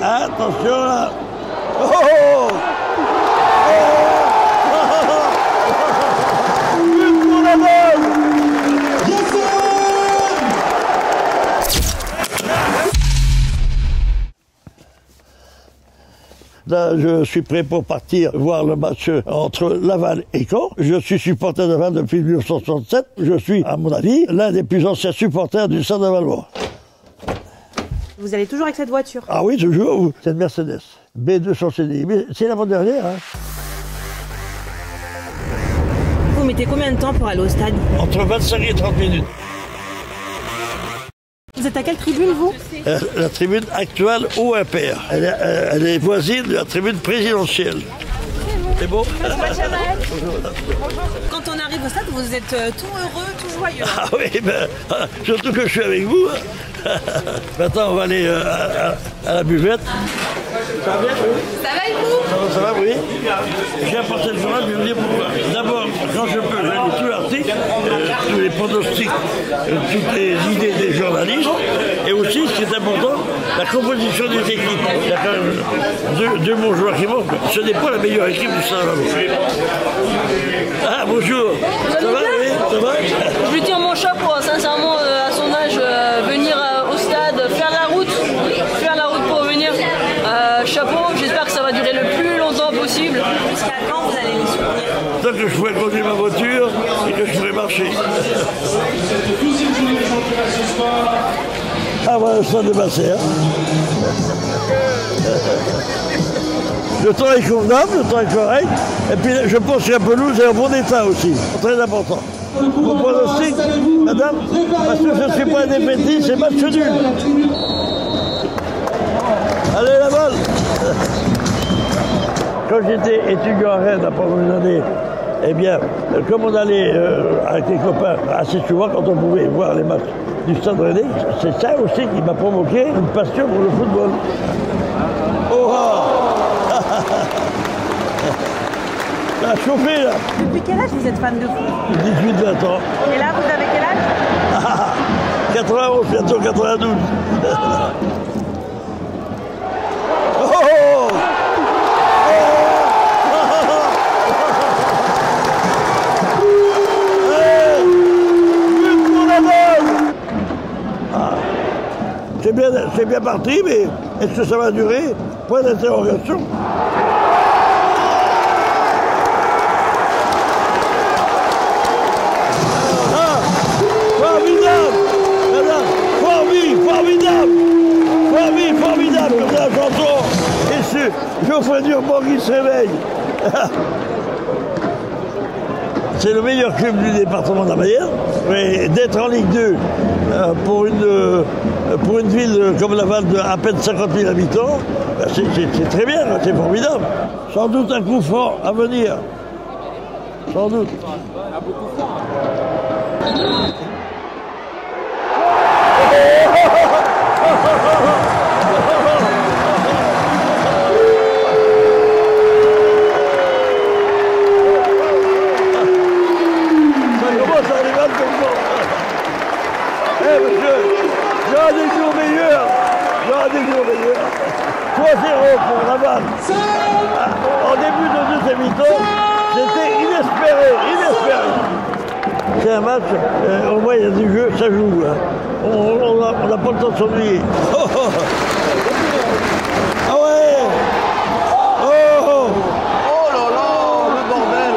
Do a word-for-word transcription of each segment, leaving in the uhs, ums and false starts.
Attention là. Oh, oh, oh. But pour la balle. Là, je suis prêt pour partir voir le match entre Laval et Caen. Je suis supporter de Laval depuis mille neuf cent soixante-sept. Je suis, à mon avis, l'un des plus anciens supporters du Stade Lavallois. Vous allez toujours avec cette voiture? Ah oui, toujours. C'est une Mercedes B deux cents C D I. Mais c'est l'avant-dernière. Hein. Vous mettez combien de temps pour aller au stade? Entre vingt-cinq et trente minutes. Vous êtes à quelle tribune, vous? euh, La tribune actuelle au impair. Elle, est- euh, elle est voisine de la tribune présidentielle. C'est beau? Quand on arrive au stade, vous êtes euh, tout heureux, tout joyeux. Ah oui, ben, ah, surtout que je suis avec vous. Hein. Maintenant, on va aller euh, à, à la buvette. Ça va bien? Oui. Ça va et vous? Ça va, ça va, oui. J'ai apporté le journal, je vais vous dire pourquoi. D'abord, quand je peux, je lis tous les articles, euh, tous les pronostics, euh, toutes les idées des journalistes, et aussi, ce qui est important, la composition des équipes. Il y a quand même deux, deux bons joueurs qui manquent. Ce n'est pas la meilleure équipe du Stade. Ah, bonjour. Ça va, oui, ça va? Je lui tire mon chapeau, sincèrement, euh, à son âge, euh, venir euh, au stade, faire la route, faire la route pour venir. Euh, chapeau, j'espère que ça va durer le plus longtemps possible. Jusqu'à quand vous allez les soutenir? Tant que je pourrais conduire ma voiture et que je pourrais marcher. Ah voilà, le stade de Basset. Le temps est convenable, le temps est correct. Et puis je pense que la pelouse est en bon état aussi. Très important. Mon pronostic, madame, parce que je ne suis pas un défaitiste, c'est match nul. Allez, la balle. Quand j'étais étudiant à Rennes, pendant une année, eh bien, comme on allait euh, avec les copains assez souvent, quand on pouvait voir les matchs du Stade Rennais, c'est ça aussi qui m'a provoqué une passion pour le football. Oh, ah. Ça a chauffé, là. Depuis quel âge vous êtes fan de foot? dix-huit vingt ans. Et là, vous avez quel âge? quatre-vingt-onze, bientôt quatre-vingt-douze. Oh, oh, oh. C'est bien, c'est bien parti, mais est-ce que ça va durer? Point d'interrogation. Ah, formidable, madame, formidable, formidable, formidable, formidable, comme la chanson. Et c'est Geoffrey Durban qui se réveille. C'est le meilleur club du département de la Mayenne, mais d'être en Ligue deux euh, pour, une, euh, pour une ville comme Laval de à peine cinquante mille habitants, ben c'est, c'est, c'est très bien, c'est formidable. Sans doute un coup fort à venir. Sans doute. trois zéro pour Laval. En début de deuxième mi-temps, c'était inespéré, inespéré. C'est un match, euh, au moins il y a du jeu, ça joue. Hein. On n'a pas le temps de s'ennuyer. Oh, oh. Ah ouais. Oh, oh. Oh là là, le bordel.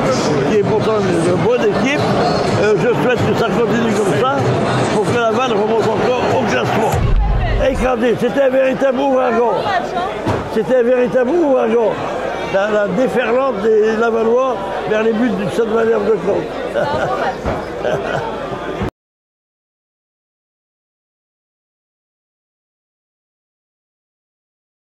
qui est pourtant une bonne équipe. Euh, je souhaite que ça continue comme ça pour que la Vannes remonte encore au classement. Écrasé, c'était un véritable ouragan. C'était un véritable ouragan. La, la déferlante des Lavallois vers les buts du Stade Malherbe de Caen.